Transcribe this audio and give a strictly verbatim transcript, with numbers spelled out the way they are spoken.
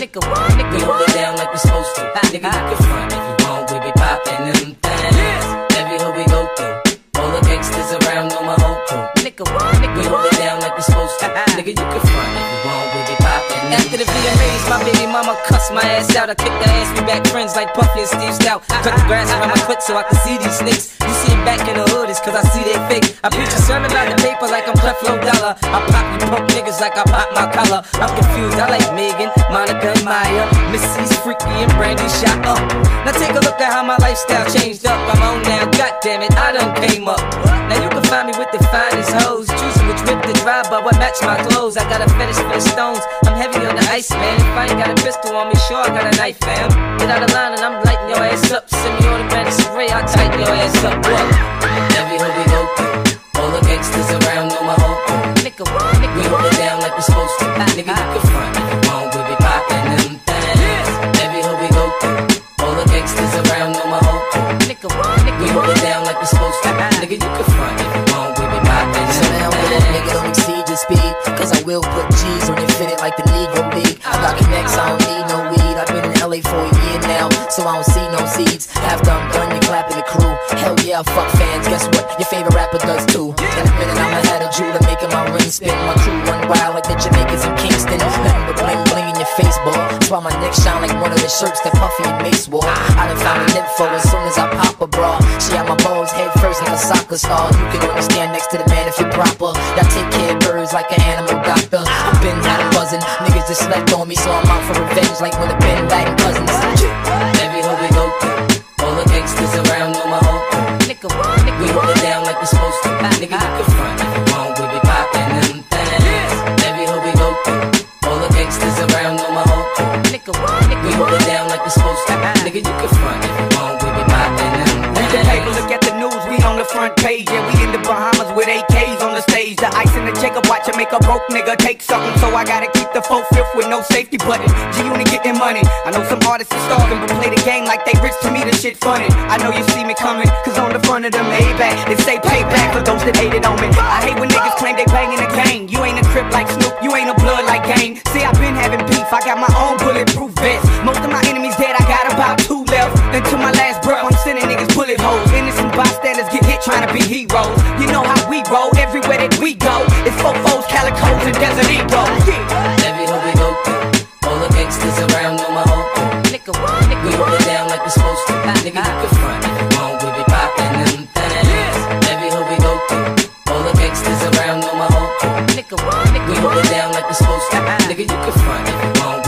Nigga, what? Nigga, we hold it down like we supposed to. Nigga, you can front if you want, we be poppin' them things. Every hood we go through, all the gangsters around know my whole crew. Nigga, what? Nigga, we hold it down like we supposed to. Nigga, you can front if you want, we be poppin' them. After the V M As, my baby mama cussed my ass out. I kicked her ass, we back friends like Puffy and Steve Stout. Cut the grass around my foot so I can see these snakes. You see it back in the hood, it's cause I see they fake. I preach a sermon out the paper like I'm Creflo Dollar. I pop you punk niggas like I pop my collar. I'm confused, I like Megan, Monica and Maya, Missy's Freaky and Brandy shot up. Now take a look at how my lifestyle changed up. I'm on now, goddammit, I done came up. Now you can find me with the finest hoes, choosing which whip to drive by what match my clothes. I got a fetish for the stones, I'm heavy on the ice, man. If I ain't got a pistol on me, sure I got a knife, fam. Get out of line and I'm lighting your ass up. Send me automatic spray, I'll tighten your ass up. What? Every hood we go through, all the gangsters around know my whole crew. Nigga, what? Nigga, we hold it down like we supposed to. Nigga, you can front if you want, we be poppin' them things. Every hood we go through, all the gangsters around know my whole crew. Nigga, what? Nigga, we hold it down like we supposed to. Nigga, you can front if you want, we be poppin' them things. So now little nigga don't exceed your speed, cause I will put G's on your fitted like the Negro League. I got connects, I don't need no weed. I've been in L A for a year now, so I don't see no seeds. After I'm done, you clapping the crew. Hell yeah, I fuck fans, guess what? Your favorite rapper does too. In a minute I'ma have a jeweler making my ring spin. My crew run wild like the Jamaicans in Kingston. Nothing but bling bling in your face, boy. That's why my neck shine like one of the shirts that Puffy and Mace wore. I done found an info as soon as I pop a bra. She had my balls head first like a soccer star. You can only stand next to the man if you're proper. Y'all take care of birds like an animal doctor. I've been had a buzzin', niggas just slept on me, so I'm out for revenge like when the Ben Laden cousins. Every hood we go through, all the gangsters around know my whole crew. Nigga, what? Nigga, we hold it down like we supposed to. Nigga, you can front if you want, we be poppin' them things. Every hood we go through, all the gangsters around know my whole crew. Nigga, what? Nigga, we hold it down like we supposed to. Nigga, you can front if you want, we be poppin' them things. Read the paper, look at the news, we on the front page. Yeah, we in the Bahamas with A Ks on the stage. The ice in the Jacob watch it make a broke nigga take something, so I gotta keep the full fifth with no safety button. G-Unit getting money. I know some artists are starving, but play the game like they rich. To me, the shit funny. I know you see me coming, cause on the front of the Maybach they say payback for those that hated on me. I hate when niggas claim they banging the gang. You ain't a crip like Snoop, you ain't a blood like Game. See, I've been having beef, I got my own bulletproof vest. Most of my enemies dead, I got about two left. Until my last breath, I'm sending niggas bullet holes. Innocent bystanders get hit trying to be heroes. You know how we roll, everywhere that we go. It's fofos, calicos, and Desert Eagles. Yeah. Every hood we go through, all the gangsters around know my whole crew. Nigga, what? Nigga, we hold it down like we supposed to. Nigga, you can front if you want, we be poppin' them things. Every hood we go through, all the gangsters around know my whole crew. Nigga, what? Nigga, we hold it down like we supposed to. Nigga, you can front if you want.